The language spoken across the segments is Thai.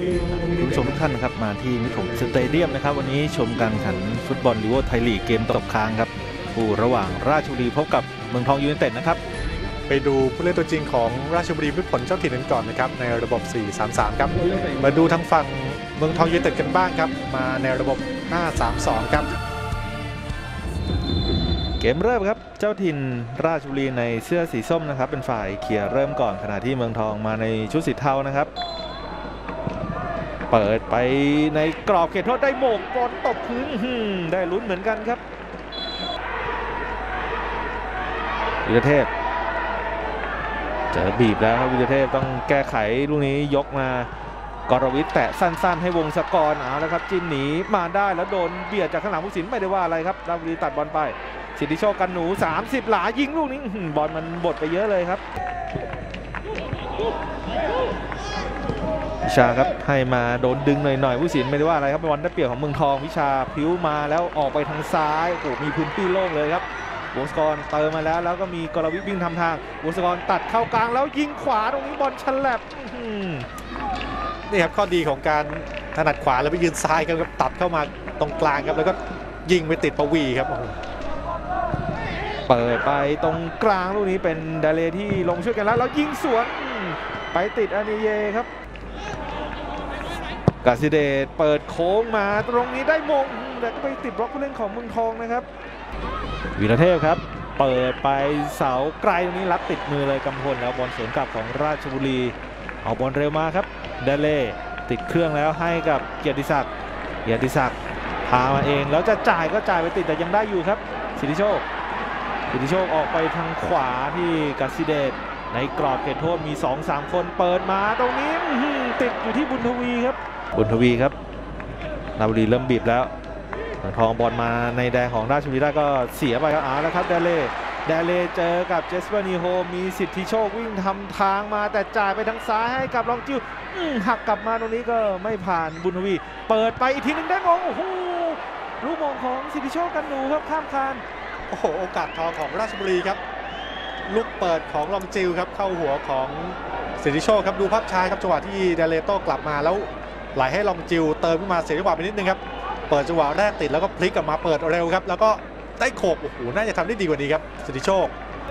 คุณผู้ชมทุกท่านนะครับมาที่มิตรผลสเตเดียมนะครับวันนี้ชมการแข่งขันฟุตบอลลีโวไทยลีกเกมตกค้างครับคู่ระหว่างราชบุรีพบกับเมืองทองยูไนเต็ดนะครับไปดูผู้เล่นตัวจริงของราชบุรีมิตรผลเจ้าถิ่นกันก่อนนะครับในระบบ 4-3-3 ครับมาดูทางฝั่งเมืองทองยูไนเต็ดกันบ้างครับมาในระบบ 5-3-2 ครับเกมเริ่มครับเจ้าถิ่นราชบุรีในเสื้อสีส้มนะครับเป็นฝ่ายเคลียร์เริ่มก่อนขณะที่เมืองทองมาในชุดสีเทานะครับเปิดไปในกรอบเขตโทษได้โมงบอลตบพื้นได้ลุ้นเหมือนกันครับวิรเทพเจอบีบแล้วครับวิรเทพต้องแก้ไขลูกนี้ยกมากรวิทย์แตะสั้นๆให้วงศกรเอาแล้วครับจิ้มหนีมาได้แล้วโดนเบียดจากข้างหลังผู้สินไม่ได้ว่าอะไรครับราชบุรีตัดบอลไปสิทธิโชคกันหนู30หลายิงลูกนี้บอลมันบดไปเยอะเลยครับวิชาครับให้มาโดนดึงหน่อยๆผู้สินไม่ได้ว่าอะไรครับบอลได้เปรียบของเมืองทองวิชาพิ้วมาแล้วออกไปทางซ้ายโอ้มีพื้นที่โล่งเลยครับวงศกรเติมมาแล้วก็มีกรวิทย์วิ่งทำทางวงศกรตัดเข้ากลางแล้วยิงขวาตรงนี้บอลฉลับนี่ครับข้อดีของการถนัดขวาแล้วไปยืนซ้ายครับตัดเข้ามาตรงกลางครับแล้วก็ยิงไปติดปวีครับเปิดไปตรงกลางลูกนี้เป็นดาเลที่ลงช่วยกันแล้วยิงสวนไปติดอานิเยครับกาซิเดตเปิดโค้งมาตรงนี้ได้มงแต่ก็ไปติดบล็อกผู้เล่นของเมืองทองนะครับวีรเทพครับเปิดไปเสาไกลตรงนี้รับติดมือเลยกำพลแล้วบอลสวนกลับของราชบุรีเอาบอลเร็วมาครับดาเลติดเครื่องแล้วให้กับเกียรติศักดิ์พามาเองแล้วจะจ่ายก็จ่ายไปติดแต่ยังได้อยู่ครับสิทธิโชคออกไปทางขวาที่กาซิเดตในกรอบเขตโทษมี 2-3 คนเปิดมาตรงนี้ติดอยู่ที่บุญทวีครับราชบุรีเริ่มบีบแล้วเมืองทองบอลมาในแดงของราชบุรีได้ก็เสียไปแล้วครับดาเลเจอกับเจสเปอร์นีโฮมีสิทธิโชควิ่งทำทางมาแต่จ่ายไปทางซ้ายให้กับลองจิ้วหักกลับมาตรงนี้ก็ไม่ผ่านบุญทวีเปิดไปอีกทีนึงได้มงโอ้โหลูกมงของสิทธิโชคกันหนูครับข้ามคานโอ้โหโอกาสทองของราชบุรีครับลูกเปิดของลองจิวครับเข้าหัวของสิทธิโชคครับดูภาพช้าครับจังหวะที่เดเลโต้กลับมาแล้วไหลให้ลองจิวเติมขึ้นมาเสียจังหวะไปนิดนึงครับเปิดจังหวะแรกติดแล้วก็พลิกกลับมาเปิดเร็วครับแล้วก็ได้โขกโอ้โหน่าจะทำได้ดีกว่านี้ครับสิทธิโชค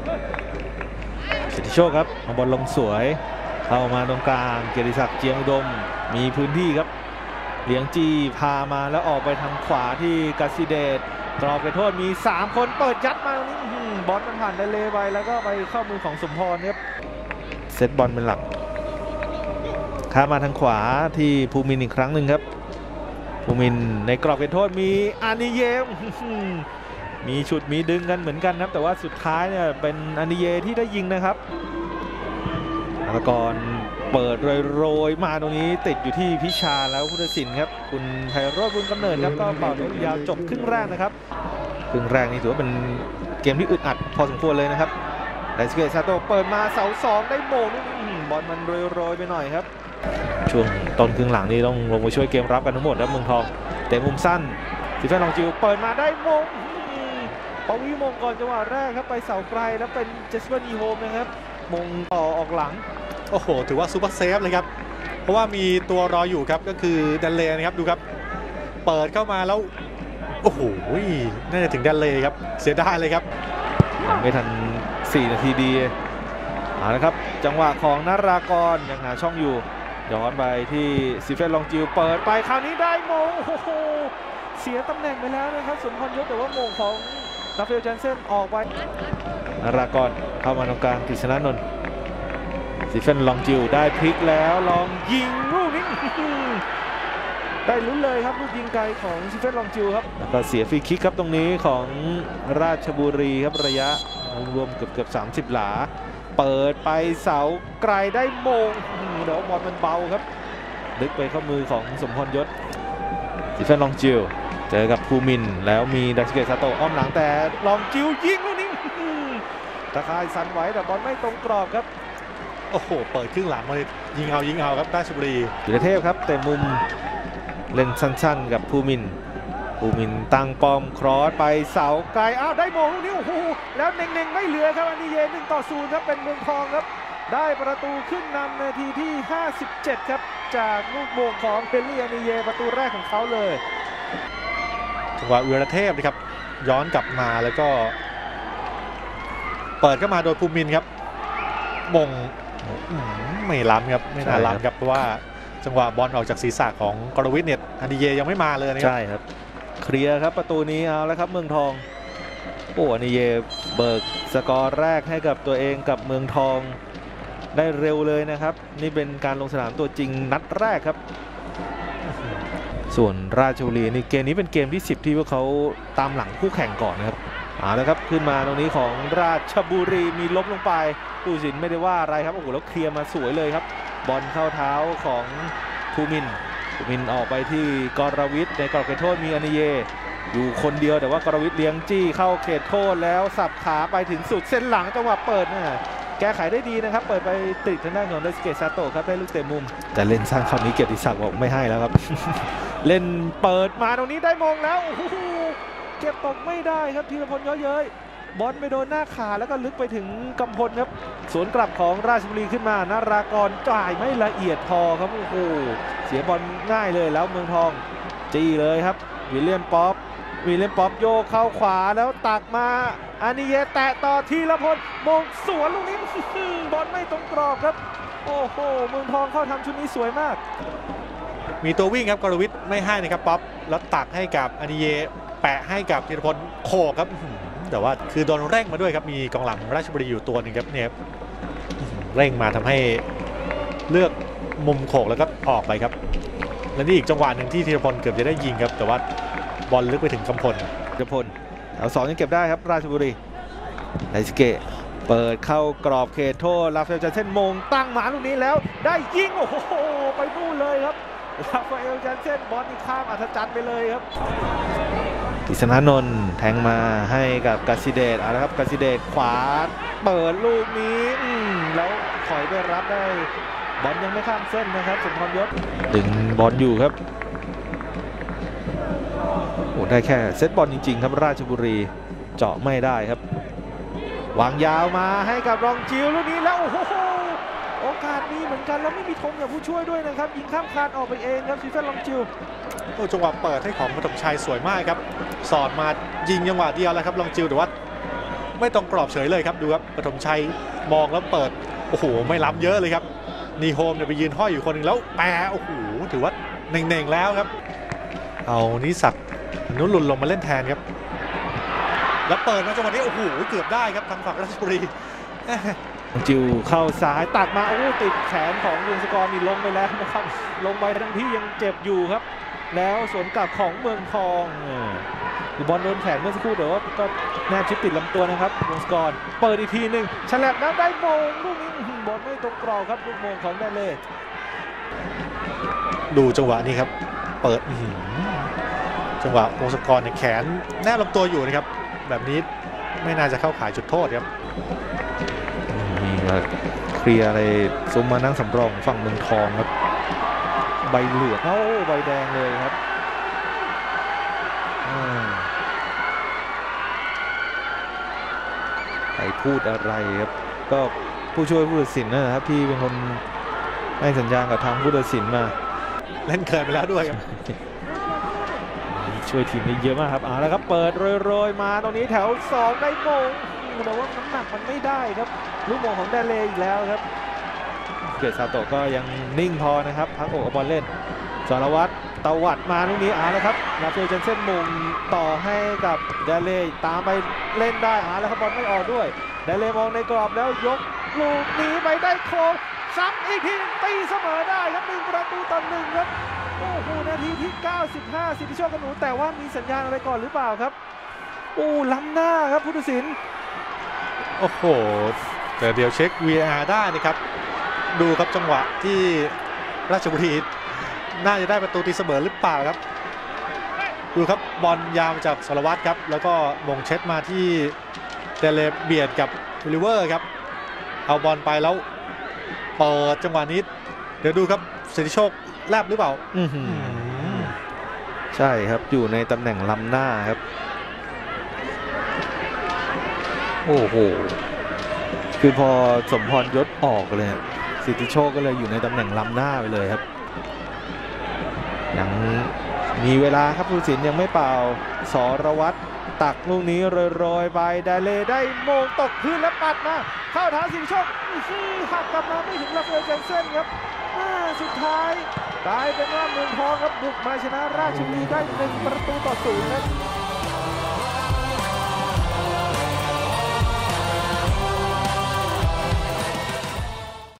ครับเอาบอลลงสวยเข้ามาตรงกลางเกียรติศักดิ์เจียงอุดมมีพื้นที่ครับเลี้ยงจีพามาแล้วออกไปทางขวาที่กาซิเดตกรอบไปโทษมี3คนเปิดยัดมาตรงนี้บอลมันผ่านไดเลย์ไปแล้วก็ไปเข้ามือของสมพรครับเซตบอลเป็นหลักข้ามาทางขวาที่ภูมินอีกครั้งหนึ่งครับภูมินในกรอบเขตโทษมีอานิเยมีชุดมีดึงกันเหมือนกันครับแต่ว่าสุดท้ายเนี่ยเป็นอานิเยที่ได้ยิงนะครับแล้วก่อนเปิดโรยมาตรงนี้ติดอยู่ที่พิชาแล้วพุทธศิลป์ครับคุณไพโรจน์บุญกำเนิดครับก็เป่ายาวจบครึ่งแรกนะครับครึ่งแรกนี่ถือว่าเป็นเกมที่อึดอัดพอสมควรเลยนะครับไดสเกตซาโตเปิดมาเสา2ได้โมงบอลมันโรยไปหน่อยครับช่วงต้นครึ่งหลังนี้ต้องลงมาช่วยเกมรับกันทั้งหมดครับเมืองทองแต่มุมสั้นสิแฟนลองจิวเปิดมาได้โมงปวีมงก่อนจังหวะแรกครับไปเสาไกลแล้วเป็นเจสเปอร์นีโฮมนะครับมงต่อออกหลังโอ้โหถือว่าซูเปอร์เซฟเลยครับเพราะว่ามีตัวรออยู่ครับก็คือดันเลนะครับดูครับเปิดเข้ามาแล้วโอ้โหน่าจะถึงดันเลครับเสียดายเลยครับยังไม่ทัน4 นาทีดีนะครับจังหวะของนารากรยังหาช่องอยู่ย้อนไปที่ซิเฟนลองจิวเปิดไปคราวนี้ได้โมงโอ้โหเสียตำแหน่งไปแล้วนะครับสมพรยศแต่ว่าโมงของราฟาเอล จันเซนออกไปนารากรเข้ามาตรงกลางกฤษณนนท์ซิเฟนลองจิวได้พลิกแล้วลองยิงลูกนี้ได้ลุ้นเลยครับลูกยิงไกลของซิเฟนลองจิวครับแล้วก็เสียฟรีคิกครับตรงนี้ของราชบุรีครับระยะรวมเกือบ30 หลาเปิดไปเสาไกลได้โมงเดี๋ยวบอลมันเบาครับลึกไปเข้ามือของสมพรยศซิเฟนลองจิวเจอกับภูมินแล้วมีดัชเกตซาโตอ้อมหลังแต่ลองจิวยิงลูกนี้ตะข่ายสั่นไหวแต่บอลไม่ตรงกรอบครับโอ้โหเปิดครึ่งหลังมาเลยยิงเอาครับราชบุรีธีรเทพครับแต่มุมเล่นสั้นๆกับภูมินตั้งป้อมครอสไปเสาไกลได้โมงลูกนี้โอ้โหแล้วเน่งไม่เหลือครับอันนี้เย็น1-0ครับเป็นเมืองทองครับได้ประตูขึ้นนำนาทีที่57ครับจากลูกโมงของเฮนรี่อานิเยประตูแรกของเขาเลยจังหวะวีรเทพนะครับย้อนกลับมาแล้วก็เปิดเข้ามาโดยภูมินครับมงไม่ล้ำครับไม่น่าล้ำครับเพราะว่าจังหวะบอลออกจากศีรษะของกรวิทย์เนี่ยอานิเยยังไม่มาเลยนะครับใช่ครับเคลียร์ครับประตูนี้เอาแล้วครับเมืองทองโอ้อานิเยเบิกสกอร์แรกให้กับตัวเองกับเมืองทองได้เร็วเลยนะครับนี่เป็นการลงสนามตัวจริงนัดแรกครับส่วนราชบุรีนี่เกมนี้เป็นเกมที่10ที่พวกเขาตามหลังคู่แข่งก่อนนะครับเอาแล้วครับขึ้นมาตรงนี้ของราชบุรีมีล้มลงไปผู้ตัดสินไม่ได้ว่าอะไรครับโอ้โหแล้วเคลียร์มาสวยเลยครับบอลเข้าเท้าของภูมินออกไปที่กรวิทย์ในกรอบเขตโทษมีอานิเยอยู่คนเดียวแต่ว่ากรวิทย์เลี้ยงจี้เข้าเขตโทษแล้วสับขาไปถึงสุดเส้นหลังจังหวะเปิดแก้ไขได้ดีนะครับเปิดไปติดทางด้านของเดสเกซาโตะครับได้ลูกเตะมุมแต่เล่นสร้างคราวนี้เกียรติศักดิ์บอกไม่ให้แล้วครับ เล่นเปิดมาตรงนี้ได้มงแล้วโอ้โหเก็บตกไม่ได้ครับธีรพลเยอะๆบอลไปโดนหน้าขาแล้วก็ลึกไปถึงกำพลครับสวนกลับของราชบุรีขึ้นมานารากรจ่ายไม่ละเอียดพอครับโอ้โหเสียบอลง่ายเลยแล้วเมืองทองจี้เลยครับวิลเลียมป๊อปโยกเข้าขวาแล้วตักมาอานิเยแตะต่อธีรพลมงสวนลูกนี้บอลไม่ตรงกรอบครับโอ้โหเมืองทองเข้าทำชุดนี้สวยมากมีตัววิ่งครับกรวิทย์ไม่ให้นะครับป๊อปแล้วตักให้กับอานิเยแปะให้กับธีรพลโขกครับแต่ว่าคือโดนเร่งมาด้วยครับมีกองหลังราชบุรีอยู่ตัวหนึ่งครับเนี่ยเร่งมาทำให้เลือกมุมโขกแล้วก็ออกไปครับและนี่อีกจังหวะหนึ่งที่ธีรพลเกือบจะได้ยิงครับแต่ว่าบอลลึกไปถึงกำพลเอา2ยังเก็บได้ครับราชบุรีไดสเกะเปิดเข้ากรอบเขตโทษลาฟาเอลจันเซนมงตั้งหมาลูกนี้แล้วได้ยิงโอ้โหไปนู่นเลยครับลาฟาเอลจันเซนบอลนี่ข้ามอัศจรรย์ไปเลยครับกิษณนนท์แทงมาให้กับกสิเดชเอาละครับกสิเดชขวาเปิดลูกนี้แล้วถอยไปรับได้บอลยังไม่ข้ามเส้นนะครับสมพรยศดึงบอลอยู่ครับโอ้ได้แค่เซตบอลจริงๆครับราชบุรีเจาะไม่ได้ครับวางยาวมาให้กับรองจิวลูกนี้แล้วโอ้โหโอกาสมีเหมือนกันแล้วไม่มีธงอย่างผู้ช่วยด้วยนะครับยิงข้ามคานออกไปเองครับซีเฟนรองจิวจังหวะเปิดให้ของปฐมชัยสวยมากครับสอดมายิงจังหวะเดียวแล้วครับรองจิวแต่ว่าไม่ตรงกรอบเฉยเลยครับดูครับปฐมชัยมองแล้วเปิดโอ้โหไม่ล้ำเยอะเลยครับนีโฮมเนี่ยไปยืนห้อยอยู่คนหนึ่งแล้วแปะโอ้โหถือว่าเน่งๆแล้วครับเอานิสักนุลุนลงมาเล่นแทนครับแล้วเปิดมาจังหวะนี้โอ้โหเกือบได้ครับทางฝั่งราชบุรีจิวเข้าซ้ายตัดมาโอ้ติดแขนของวงศกรนี่ลงไปแล้วนะครับลงไปทั้งที่ยังเจ็บอยู่ครับแล้วสวนกลับของเมืองทองคือบอลโดนแขนเมื่อสักครู่แต่ว่าก็แนบชิดติดลำตัวนะครับวงศกรเปิดอีกทีหนึ่งฉลับแล้วได้มงลูกนี้บอลไม่ตรงกรอบครับลูกมงของแดนเล่ดูจังหวะนี้ครับเปิดจังหวะวงศกรเนี่ยแขนแนบลำตัวอยู่นะครับแบบนี้ไม่น่าจะเข้าข่ายจุดโทษครับนี่เคลียร์อะไรซุมมานั่งสำรองฝั่งเมืองทองครับใบเหลืองใบแดงเลยครับใครพูดอะไรครับก็ผู้ช่วยผู้ตัดสินนะครับที่เป็นคนให้สัญญาณกับทางผู้ตัดสินมาเล่นเกินไปแล้วด้วยครับช่วยทีมนี้เยอะมากครับแล้วครับเปิดโรยมาตรงนี้แถว2ได้มงแต่ว่าน้ำหนักมันไม่ได้ครับลูกมงของแดนเล่อีกแล้วครับเกียรติซาโตะก็ยังนิ่งพอนะครับพักอกบอลเล่นสารวัตรตวัดมาลูกนี้แล้วครับลาฟาเอลจันเซนมงต่อให้กับแดนเล่ตามไปเล่นได้แล้วครับบอลไม่ออกด้วยแดนเล่มองในกรอบแล้วยกลูกนี้ไปได้โค้งซ้ำอีกทีตีเสมอได้ครับ1-1ครับโอ้โหนาทีที่95สิทธิโชคกนูแต่ว่ามีสัญญาณอะไรก่อนหรือเปล่าครับล้ำหน้าครับผู้ตัดสินโอ้โหแต่เดี๋ยวเช็ค VAR ได้นะครับดูครับจังหวะที่ราชบุรีน่าจะได้ประตูตีเสมอหรือเปล่าครับดูครับบอลยาวจากสารวัตรครับแล้วก็มงเช็ดมาที่เดเลเบียดกับวิลลิเวอร์ครับเอาบอลไปแล้วเปิดจังหวะนี้เดี๋ยวดูครับสิทธิโชคแลบหรือเปล่าใช่ครับอยู่ในตำแหน่งล้ำหน้าครับโอ้โหคือพอสมพรยศออกเลยสิทธิโชคก็เลยอยู่ในตำแหน่งล้ำหน้าไปเลยครับยังมีเวลาครับผู้ตัดสินยังไม่เป่าสรวัตรตักลูกนี้โรยๆไปไดเลได้โมงตกพื้นแล้วปัดมาเข้าทางสิงห์โชคหักกลับมาไม่ถึงลาเฟลเจนเซ่นครับสุดท้ายกลายเป็นว่าเมืองทองครับบุกมาชนะราชบุรีได้1-0ครับ